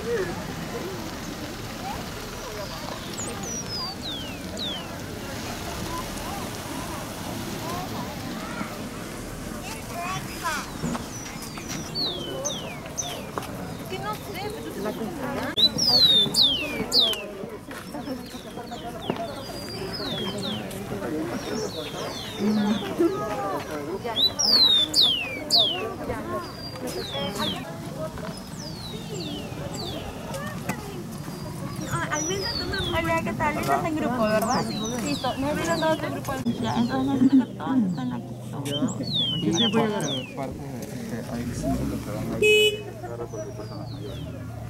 Que no sé, la comprará. Hola, ¿qué tal? Estás en grupo, ¿verdad? Sí. Listo, necesito todo tu grupo. Ya, entonces necesito que todos estén aquí. Aquí sí voy a dar parte de hay símbolos que van a ir porque personas mayores.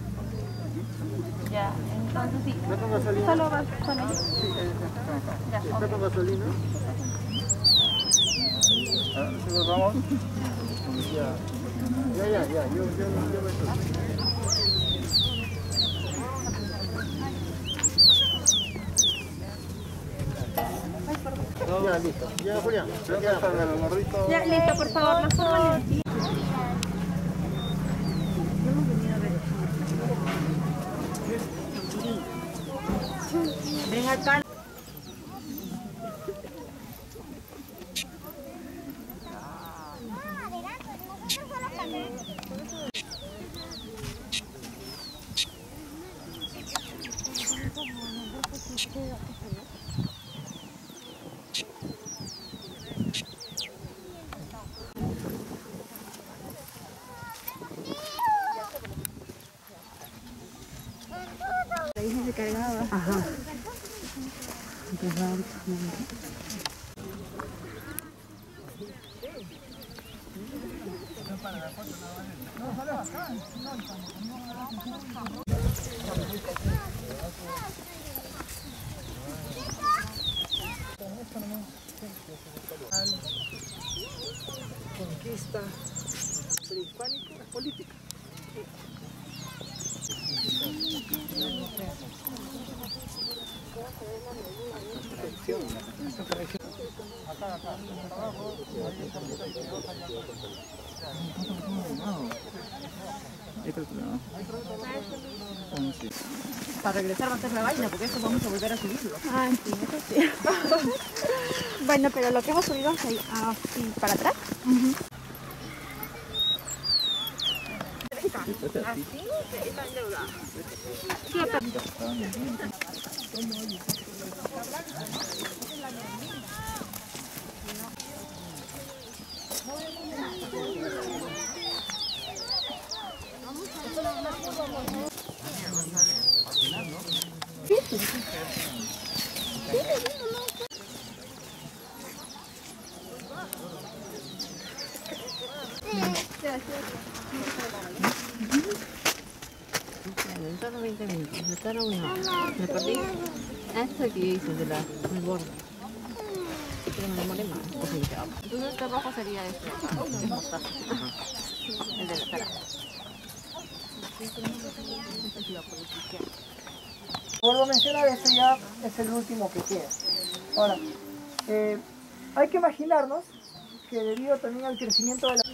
Ya, entonces sí. ¿Está con gasolina? ¿Solo vas con ellos? Sí, están acá. Ya, ¿Está con gasolina? ¿Sí, vamos? Ya, yo me estoy. Ya, listo. Ya, Julián. Ya, listo, por favor, los formas. Ven acá. La hija se cargaba. Ajá. Conquista prehispánica política. Para regresar va a ser la vaina, porque eso vamos a volver a subirlo. Ah, sí, eso sí. Bueno, pero lo que hemos subido es ahí, así, para atrás. Así está endeudada. Solo 20 minutos, me tarda una hora. ¿Me perdí? Este es el que yo hice, de la del borde. Pero me demoré más. Entonces este rojo sería este acá, que es mostaza. El de la cara. Vuelvo a mencionar, este ya es el último que queda. Ahora, hay que imaginarnos que debido también al crecimiento de la...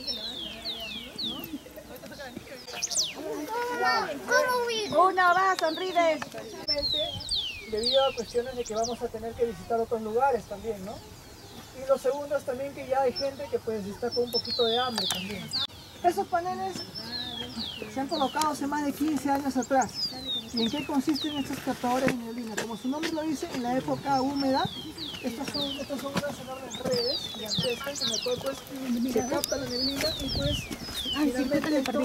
Una va, sonríes. Debido a cuestiones de que vamos a tener que visitar otros lugares también, ¿no? Y lo segundo es también que ya hay gente que pues está con un poquito de hambre también. Esos paneles se han colocado hace más de 15 años atrás. ¿Y en qué consisten estos captadores de neblina? Como su nombre lo dice, en la época húmeda, estas son unas enormes redes gigantescas en las cuales pues, se capta la neblina y pues finalmente esto...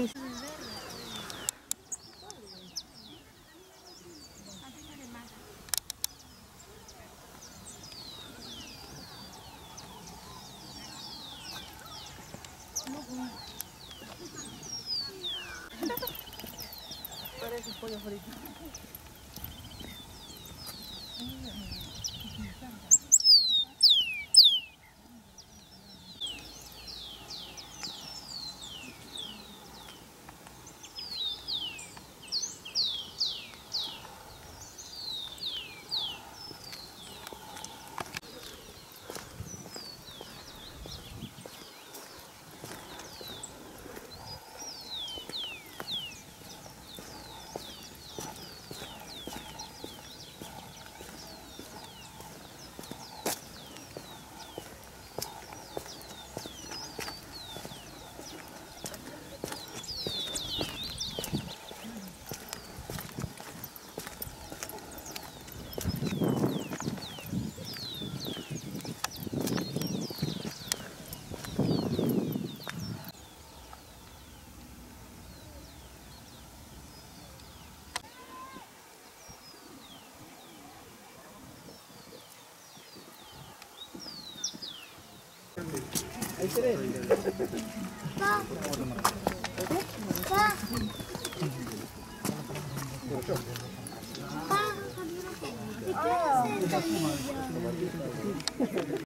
Parece pollo frito. Ahí se ve. Pa,